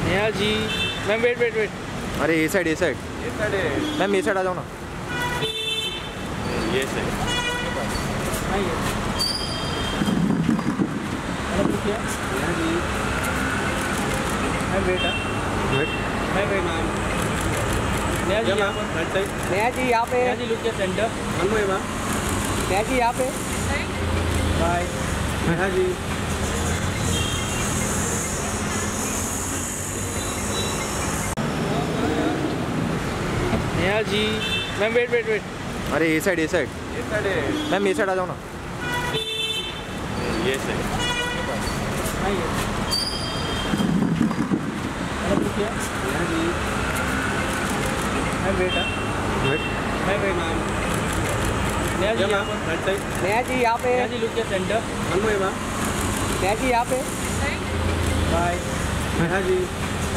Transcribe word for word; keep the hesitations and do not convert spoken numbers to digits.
Neha ji. Ma'am wait wait wait. अरे ये side ये साइड ये साइड है मैम, ये साइड आ जाओ ना। ये side Neha ji. Ma'am wait wait ma'am wait ma'am. Neha ji यहाँ पर राइट साइड नेहा जी यहाँ पे। नेहा जी लुक के centre. One way ma'am Neha ji यहाँ पे। Bye. Neha ji Neha ji. Ma'am wait wait wait. अरे ये साइड ये साइड ये साइड है मैम, ये साइड आ जाओ ना। ये side Neha ji. Ma'am wait wait ma'am wait ma'am. Neha ji यहाँ पर राइट साइड नेहा जी यहाँ पे। नेहा जी लुक के centre. One way ma'am Neha ji यहाँ पे। बाय। नेहा जी